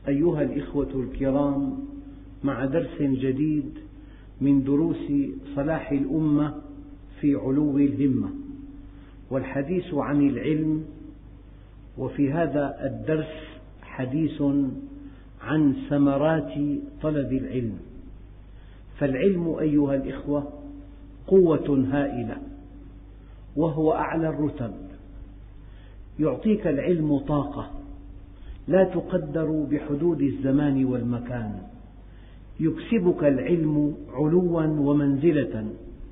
أيها الإخوة الكرام، مع درس جديد من دروس صلاح الأمة في علو الهمة، والحديث عن العلم. وفي هذا الدرس حديث عن ثمرات طلب العلم. فالعلم أيها الإخوة قوة هائلة، وهو أعلى الرتب. يعطيك العلم طاقة لا تقدر بحدود الزمان والمكان، يكسبك العلم علوا ومنزلة،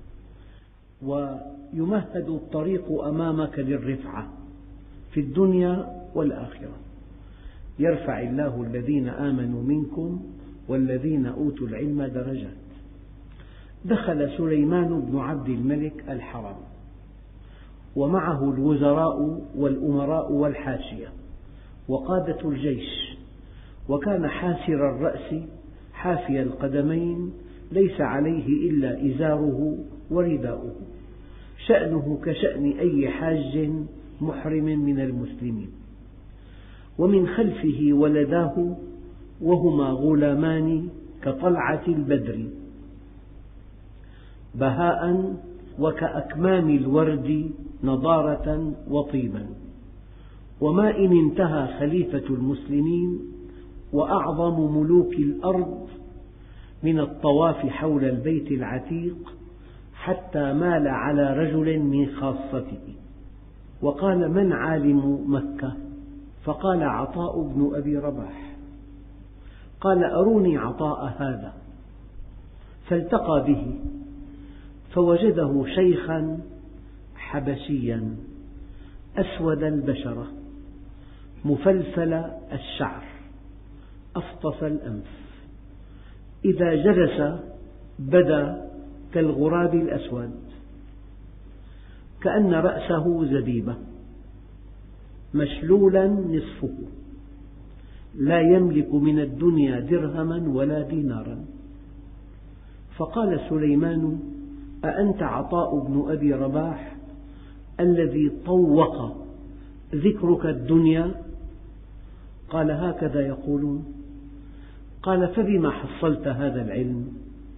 ويمهد الطريق أمامك للرفعة في الدنيا والآخرة. يرفع الله الذين آمنوا منكم والذين أوتوا العلم درجات. دخل سليمان بن عبد الملك الحرم، ومعه الوزراء والأمراء والحاشية وقادة الجيش، وكان حاسر الرأس حافي القدمين، ليس عليه إلا إزاره ورداؤه، شأنه كشأن أي حاج محرم من المسلمين. ومن خلفه ولداه، وهما غلامان كطلعة البدر، بهاء وكأكمام الورد نضارة وطيبا. وما إن انتهى خليفة المسلمين وأعظم ملوك الأرض من الطواف حول البيت العتيق، حتى مال على رجل من خاصته وقال: من عالم مكة؟ فقال: عطاء بن أبي رباح. قال: أروني عطاء هذا. فالتقى به فوجده شيخا حبشيا أسود البشرة مفلفل الشعر أفطس الأنف، إذا جلس بدا كالغراب الأسود، كأن رأسه زبيبة مشلولا نصفه، لا يملك من الدنيا درهما ولا دينارا. فقال سليمان: أأنت عطاء بن أبي رباح الذي طوق ذكرك الدنيا؟ قال: هكذا يقولون. قال: فبما حصلت هذا العلم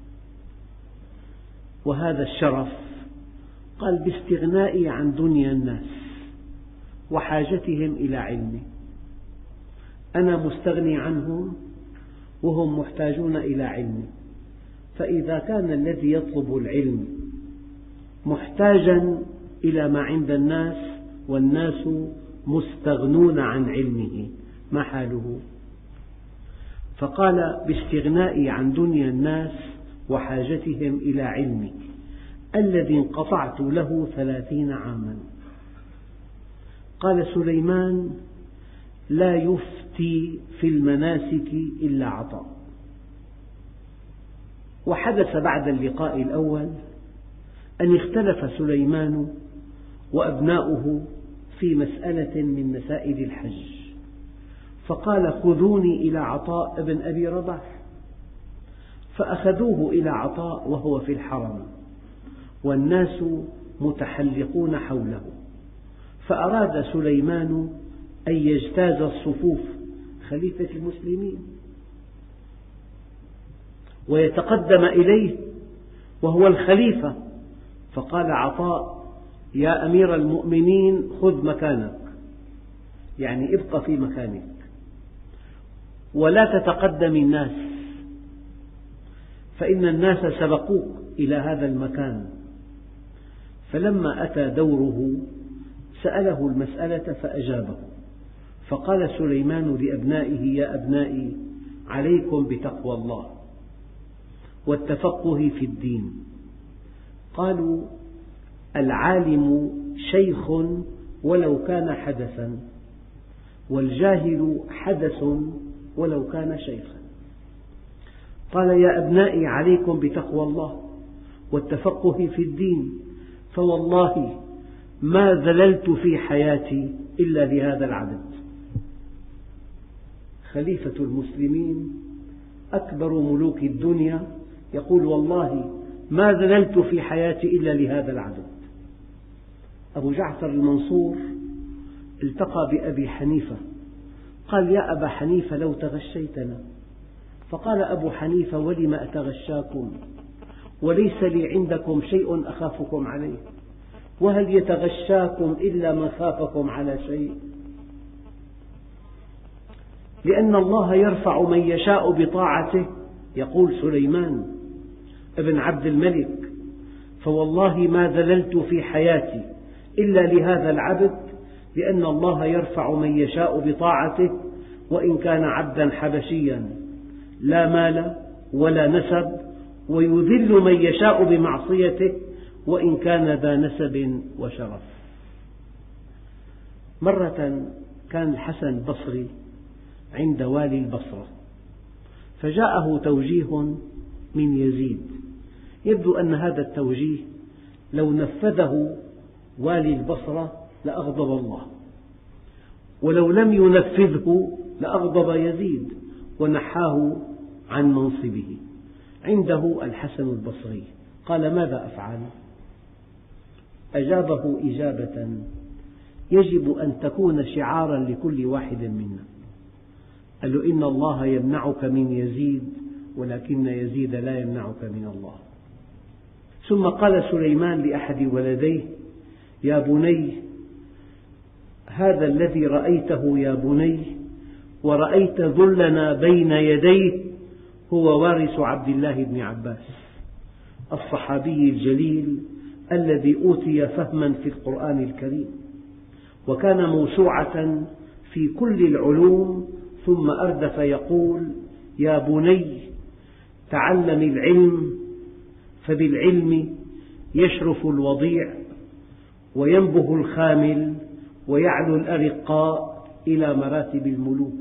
وهذا الشرف؟ قال: باستغنائي عن دنيا الناس وحاجتهم إلى علمي. أنا مستغني عنهم وهم محتاجون إلى علمي، فإذا كان الذي يطلب العلم محتاجا إلى ما عند الناس والناس مستغنون عن علمه، ما حاله؟ فقال: باستغنائي عن دنيا الناس وحاجتهم إلى علمي الذي انقطعت له 30 عاما. قال سليمان: لا يفتي في المناسك إلا عطاء. وحدث بعد اللقاء الأول أن اختلف سليمان وأبناؤه في مسألة من مسائل الحج، فقال: خذوني إلى عطاء بن أبي رباح. فأخذوه إلى عطاء وهو في الحرم والناس متحلقون حوله، فأراد سليمان أن يجتاز الصفوف خليفة المسلمين ويتقدم إليه وهو الخليفة، فقال عطاء: يا أمير المؤمنين، خذ مكانك، يعني ابق في مكانك ولا تتقدم الناس، فإن الناس سبقوك إلى هذا المكان. فلما أتى دوره سأله المسألة فأجابه، فقال سليمان لأبنائه: يا أبنائي، عليكم بتقوى الله والتفقه في الدين. قالوا: العالم شيخ ولو كان حدثا، والجاهل حدث ولو كان شيخا. قال: يا أبنائي، عليكم بتقوى الله والتفقه في الدين، فوالله ما ذللت في حياتي إلا لهذا العدد. خليفة المسلمين أكبر ملوك الدنيا يقول: والله ما ذللت في حياتي إلا لهذا العدد. أبو جعفر المنصور التقى بأبي حنيفة قال يا أبا حنيفة لو تغشيتنا. فقال أبو حنيفة ولم أتغشاكم وليس لي عندكم شيء أخافكم عليه، وهل يتغشاكم إلا من خافكم على شيء؟ لأن الله يرفع من يشاء بطاعته، يقول سليمان ابن عبد الملك: فوالله ما ذللت في حياتي إلا لهذا العبد، لأن الله يرفع من يشاء بطاعته وإن كان عبدا حبشيا لا مال ولا نسب، ويذل من يشاء بمعصيته وإن كان ذا نسب وشرف. مرة كان الحسن البصري عند والي البصرة، فجاءه توجيه من يزيد، يبدو أن هذا التوجيه لو نفذه والي البصرة لأغضب الله، ولو لم ينفذه لأغضب يزيد ونحاه عن منصبه. عنده الحسن البصري، قال: ماذا أفعل؟ أجابه إجابة يجب أن تكون شعارا لكل واحد منا. قال له: إن الله يمنعك من يزيد ولكن يزيد لا يمنعك من الله. ثم قال سليمان لأحد ولديه: يا بني، هذا الذي رأيته يا بني ورأيت ذلنا بين يديه هو وارث عبد الله بن عباس الصحابي الجليل الذي أوتي فهما في القرآن الكريم، وكان موسوعة في كل العلوم، ثم أردف يقول: يا بني تعلم العلم، فبالعلم يشرف الوضيع وينبه الخامل ويعلو الأرقاء إلى مراتب الملوك.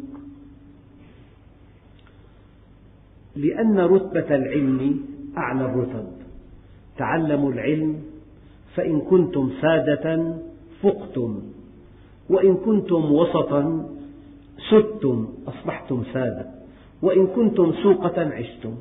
لأن رتبة العلم أعلى الرتب. تعلموا العلم، فإن كنتم سادة فقتم، وإن كنتم وسطا سدتم أصبحتم سادة، وإن كنتم سوقة عشتم.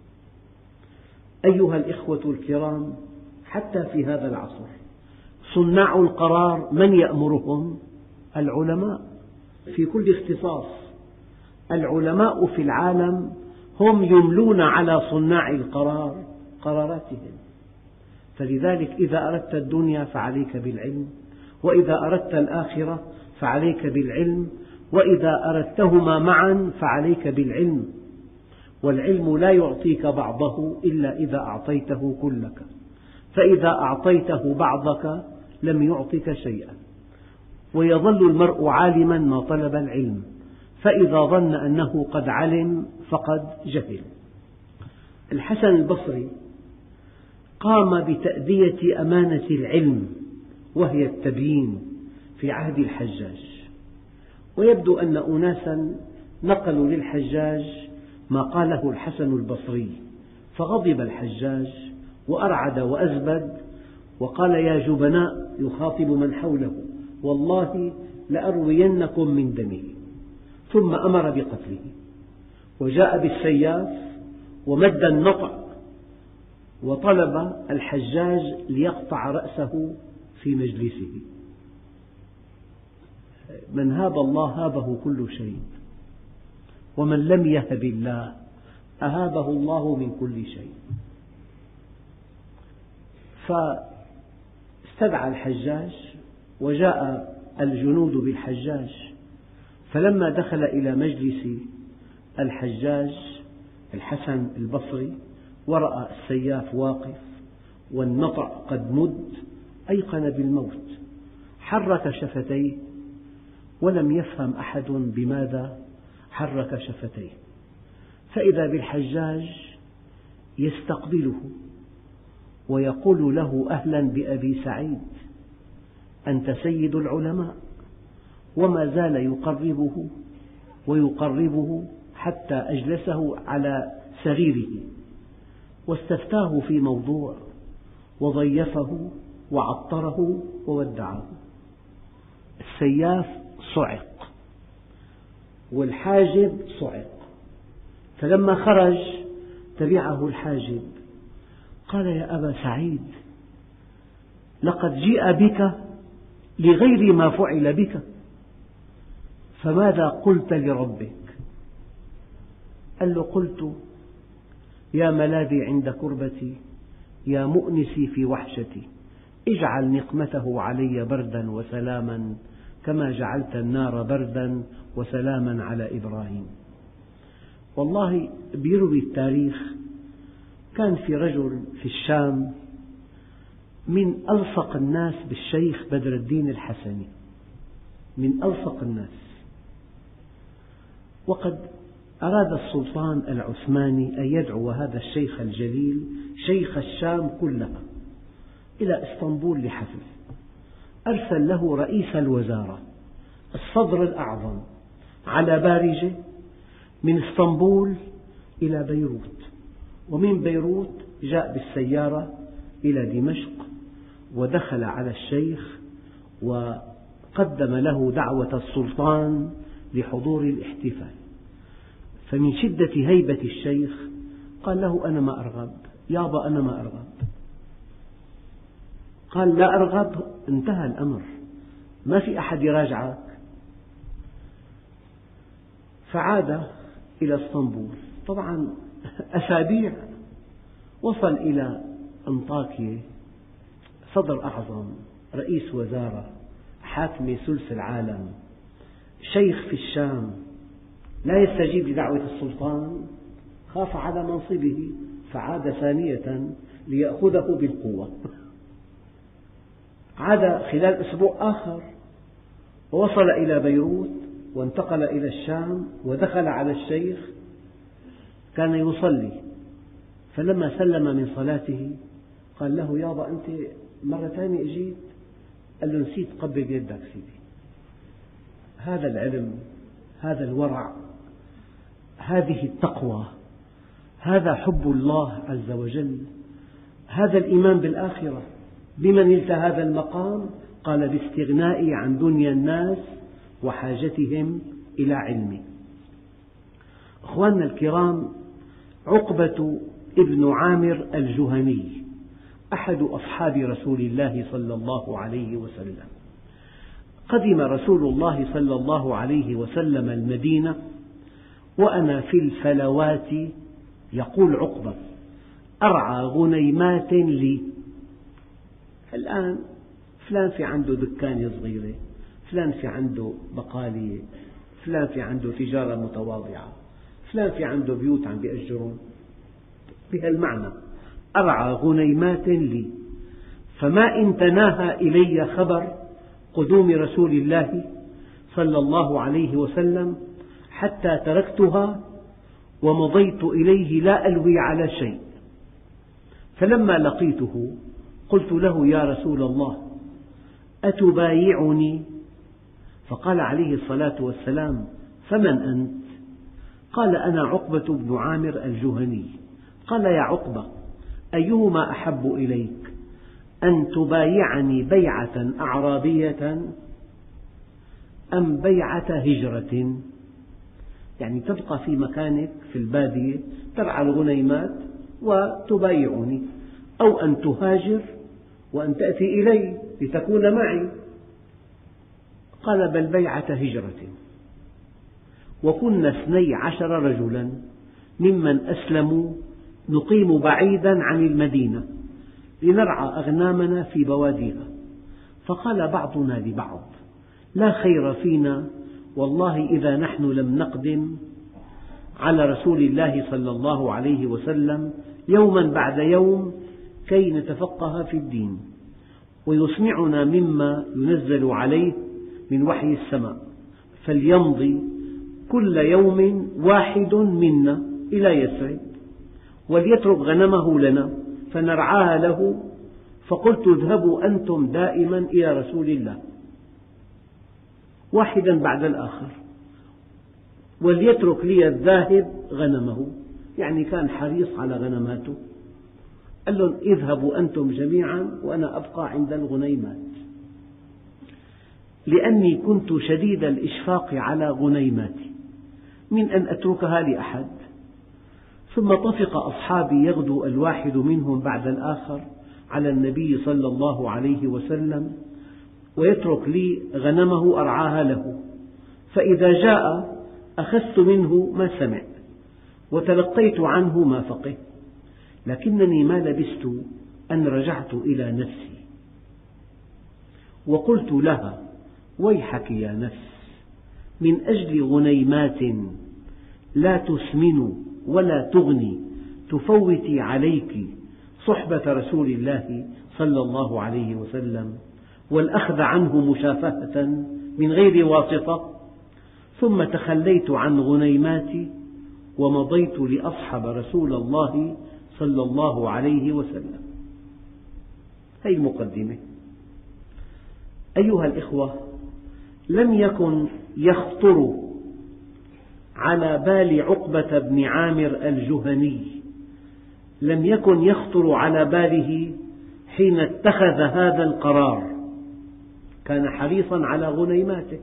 أيها الإخوة الكرام، حتى في هذا العصر صناع القرار من يأمرهم؟ العلماء في كل اختصاص. العلماء في العالم هم يملون على صناع القرار قراراتهم. فلذلك إذا أردت الدنيا فعليك بالعلم، وإذا أردت الآخرة فعليك بالعلم، وإذا أردتهما معا فعليك بالعلم. والعلم لا يعطيك بعضه إلا إذا أعطيته كلك، فإذا أعطيته بعضك لم يعطك شيئا. ويظل المرء عالما ما طلب العلم، فإذا ظن أنه قد علم فقد جهل. الحسن البصري قام بتأدية أمانة العلم وهي التبيين في عهد الحجاج، ويبدو أن أناسا نقلوا للحجاج ما قاله الحسن البصري، فغضب الحجاج وأرعد وأزبد وقال: يا جبناء، يخاطب من حوله: والله لأروينكم من دمه. ثم أمر بقتله، وجاء بالسياف ومد النطع وطلب الحجاج ليقطع رأسه في مجلسه. من هاب الله هابه كل شيء، ومن لم يهب الله أهابه الله من كل شيء. فاستدعى الحجاج وجاء الجنود بالحجاج، فلما دخل إلى مجلس الحجاج الحسن البصري ورأى السياف واقف والنطع قد مد أيقن بالموت، حرك شفتيه ولم يفهم أحد بماذا حرك شفتيه، فإذا بالحجاج يستقبله ويقول له: أهلا بأبي سعيد، أنت سيد العلماء. وما زال يقربه ويقربه حتى أجلسه على سريره، واستفتاه في موضوع وضيفه وعطره وودعه. السياف صعق والحاجب صعق، فلما خرج تبعه الحاجب قال: يا أبا سعيد، لقد جيء بك لغير ما فعل بك. فماذا قلت لربك؟ قال له: قلت: يا ملاذي عند كربتي، يا مؤنسي في وحشتي، اجعل نقمته علي بردا وسلاما كما جعلت النار بردا وسلاما على إبراهيم. والله بيروي التاريخ، كان في رجل في الشام من ألصق الناس بالشيخ بدر الدين الحسني، من ألصق الناس، وقد أراد السلطان العثماني أن يدعو هذا الشيخ الجليل شيخ الشام كلها إلى إسطنبول لحفل. أرسل له رئيس الوزارة الصدر الأعظم على بارجة من إسطنبول إلى بيروت، ومن بيروت جاء بالسيارة إلى دمشق ودخل على الشيخ وقدم له دعوة السلطان لحضور الاحتفال. فمن شدة هيبة الشيخ قال له: أنا ما أرغب، يابا أنا ما أرغب. قال: لا أرغب، انتهى الأمر، ما في أحد يراجعك. فعاد إلى اسطنبول، طبعا أسابيع وصل إلى أنطاكية، صدر أعظم، رئيس وزارة، حاكم ثلث العالم، شيخ في الشام، لا يستجيب لدعوة السلطان، خاف على منصبه فعاد ثانية ليأخذه بالقوة. عاد خلال أسبوع آخر ووصل إلى بيروت وانتقل إلى الشام ودخل على الشيخ، كان يصلي، فلما سلم من صلاته قال له: يابا أنت مرة ثانية أجيت؟ قال له: نسيت قبل يدك سيدي. هذا العلم، هذا الورع، هذه التقوى، هذا حب الله عز وجل، هذا الإيمان بالآخرة. بمن نلت هذا المقام؟ قال: باستغنائي عن دنيا الناس وحاجتهم إلى علمي. أخواننا الكرام، عقبة ابن عامر الجهني أحد أصحاب رسول الله صلى الله عليه وسلم. قدم رسول الله صلى الله عليه وسلم المدينة وأنا في الفلوات، يقول عقبة: أرعى غنيمات لي. الآن فلان في عنده دكان صغيرة، فلان في عنده بقالية، فلان في عنده تجارة متواضعة، فلان في عنده بيوت عم بيأجرون، بهالمعنى أرعى غنيمات لي. فما إن تناهى إلي خبر قدوم رسول الله صلى الله عليه وسلم حتى تركتها ومضيت إليه لا ألوي على شيء. فلما لقيته قلت له: يا رسول الله، أتبايعني؟ فقال عليه الصلاة والسلام: فمن أنت؟ قال: أنا عقبة بن عامر الجهني. قال: يا عقبة، أيهما أحب إليك، أن تبايعني بيعة أعرابية أم بيعة هجرة؟ يعني تبقى في مكانك في البادية ترعى الغنيمات وتبايعني، أو أن تهاجر وأن تأتي إلي لتكون معي. قال: بل بيعة هجرة. وكنا 12 رجلا ممن أسلموا نقيم بعيدا عن المدينة لنرعى أغنامنا في بواديها. فقال بعضنا لبعض: لا خير فينا والله إذا نحن لم نقدم على رسول الله صلى الله عليه وسلم يوما بعد يوم كي نتفقه في الدين ويسمعنا مما ينزل عليه من وحي السماء، فليمضي كل يوم واحد منا إلى يثرب وليترك غنمه لنا فنرعاها له. فقلت: اذهبوا أنتم دائما إلى رسول الله، واحدا بعد الآخر، وليترك لي الذاهب غنمه، يعني كان حريص على غنماته. قال لهم: اذهبوا أنتم جميعا وأنا أبقى عند الغنيمات، لأني كنت شديد الإشفاق على غنيماتي من أن أتركها لأحد. ثم طفق أصحابي يغدو الواحد منهم بعد الآخر على النبي صلى الله عليه وسلم ويترك لي غنمه أرعاها له. فإذا جاء أخذت منه ما سمع وتلقيت عنه ما فقه، لكنني ما لبثت أن رجعت إلى نفسي وقلت لها: ويحك يا نفس، من أجل غنيمات لا تسمن ولا تغني تفوتي عليك صحبة رسول الله صلى الله عليه وسلم والأخذ عنه مشافهة من غير واسطة، ثم تخليت عن غنيماتي ومضيت لأصحب رسول الله صلى الله عليه وسلم. هذه المقدمة. أيها الإخوة، لم يكن يخطر على بال عقبة بن عامر الجهني، لم يكن يخطر على باله حين اتخذ هذا القرار. كان حريصا على غنيماته،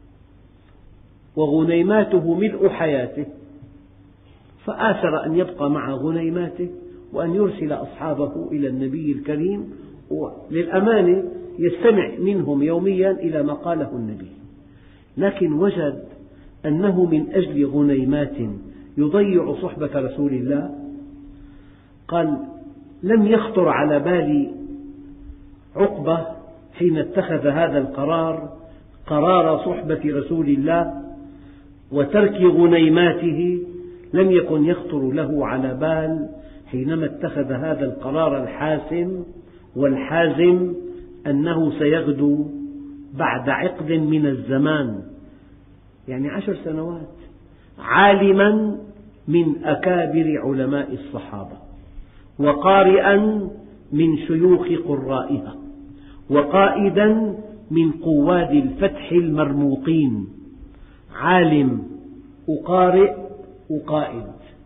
وغنيماته ملء حياته، فآثر أن يبقى مع غنيماته وأن يرسل أصحابه إلى النبي الكريم، وللأمانة يستمع منهم يوميا إلى ما قاله النبي، لكن وجد أنه من أجل غنيمات يضيع صحبة رسول الله. قال: لم يخطر على بال عقبة حين اتخذ هذا القرار، قرار صحبة رسول الله وترك غنيماته، لم يكن يخطر له على بال حينما اتخذ هذا القرار الحاسم والحازم أنه سيغدو بعد عقد من الزمان، يعني 10 سنوات، عالما من أكابر علماء الصحابة، وقارئا من شيوخ قرائها، وقائدا من قواد الفتح المرموقين، عالم وقارئ وقائد،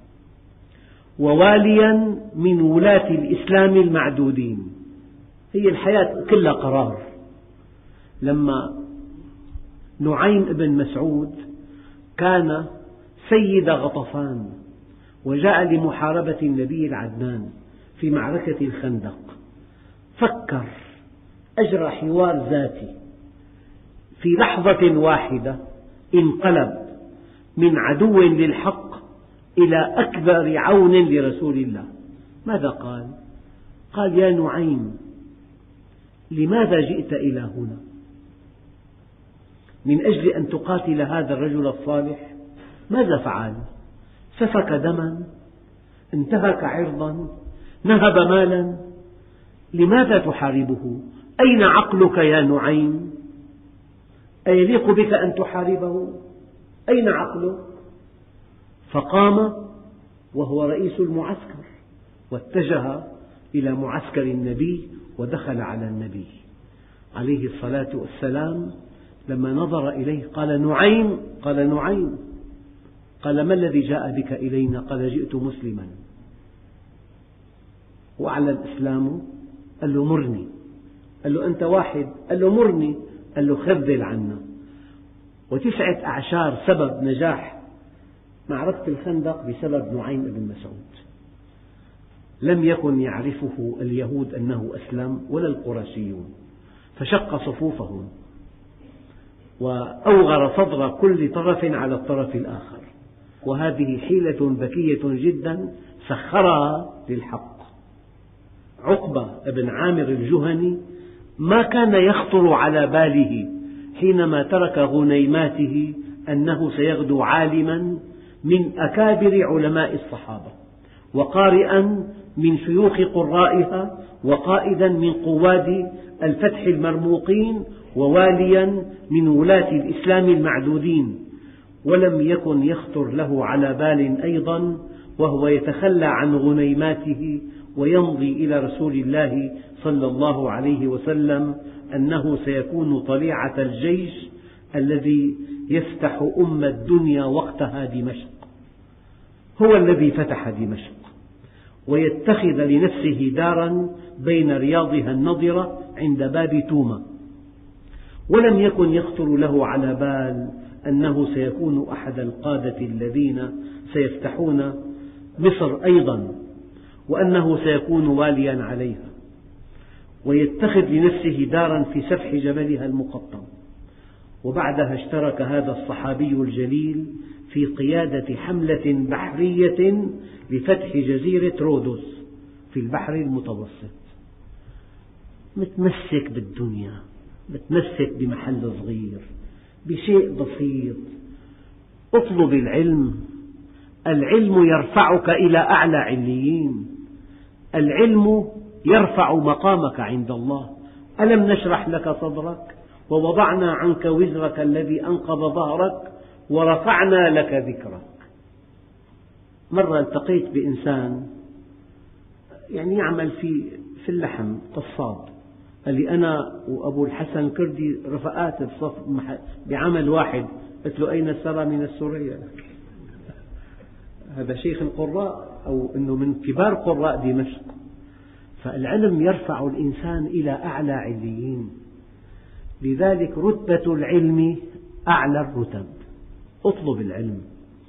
وواليا من ولاة الإسلام المعدودين. هي الحياة كلها قرار. لما نعيم بن مسعود كان سيد غطفان وجاء لمحاربة النبي العدنان في معركة الخندق، فكر، أجرى حوار ذاتي، في لحظة واحدة انقلب من عدو للحق إلى أكبر عون لرسول الله. ماذا قال؟ قال: يا نعيم، لماذا جئت إلى هنا؟ من أجل أن تقاتل هذا الرجل الصالح؟ ماذا فعل؟ سفك دما، انتهك عرضا، نهب مالا، لماذا تحاربه؟ أين عقلك يا نعيم؟ أيليق بك أن تحاربه؟ أين عقلك؟ فقام وهو رئيس المعسكر واتجه إلى معسكر النبي ودخل على النبي عليه الصلاة والسلام. لما نظر إليه قال: نعيم. قال: نعيم. قال: ما الذي جاء بك إلينا؟ قال: جئت مسلما. وأعلى الإسلام. قال له: مرني. قال له: أنت واحد. قال له: مرني. قال له: خذل عنا. 9 أعشار سبب نجاح معركة الخندق بسبب نعيم بن مسعود. لم يكن يعرفه اليهود أنه أسلم ولا القرشيون، فشق صفوفهم وأوغر صدر كل طرف على الطرف الآخر، وهذه حيلة ذكية جدا سخرها للحق. عقبة بن عامر الجهني ما كان يخطر على باله حينما ترك غنيماته أنه سيغدو عالما من أكابر علماء الصحابة، وقارئا من شيوخ قرائها، وقائدا من قواد الفتح المرموقين، وواليا من ولاة الإسلام المعدودين. ولم يكن يخطر له على بال أيضا وهو يتخلى عن غنيماته ويمضي إلى رسول الله صلى الله عليه وسلم أنه سيكون طليعة الجيش الذي يفتح الدنيا وقتها دمشق. هو الذي فتح دمشق، ويتخذ لنفسه دارا بين رياضها النضرة عند باب توما. ولم يكن يخطر له على بال أنه سيكون أحد القادة الذين سيفتحون مصر أيضا، وأنه سيكون واليا عليها، ويتخذ لنفسه دارا في سفح جبلها المقطم، وبعدها اشترك هذا الصحابي الجليل في قيادة حملة بحرية لفتح جزيرة رودوس في البحر المتوسط. متمسك بالدنيا، متمسك بمحل صغير، بشيء بسيط. اطلب العلم، العلم يرفعك إلى أعلى عليين، العلم يرفع مقامك عند الله. ألم نشرح لك صدرك ووضعنا عنك وزرك الذي أنقض ظهرك ورفعنا لك ذكرك. مرة التقيت بإنسان يعمل في اللحم، قصاب، قال لي أنا وأبو الحسن الكردي رفقات بعمل واحد. قلت له أين الثرى من السرية؟ هذا شيخ القراء أو أنه من كبار قراء دمشق. فالعلم يرفع الإنسان إلى أعلى عليين، لذلك رتبة العلم أعلى الرتب. اطلب العلم.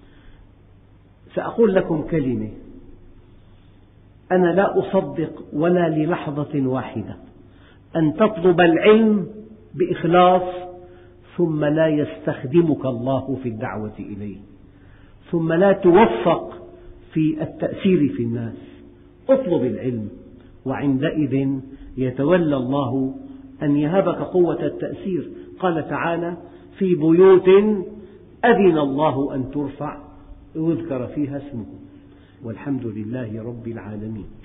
سأقول لكم كلمة، أنا لا أصدق ولا للحظة واحدة أن تطلب العلم بإخلاص ثم لا يستخدمك الله في الدعوة إليه، ثم لا توفق في التأثير في الناس. اطلب العلم، وعندئذ يتولى الله أن يهبك قوة التأثير. قال تعالى: في بيوت أذن الله أن ترفع ويذكر فيها اسمه، والحمد لله رب العالمين.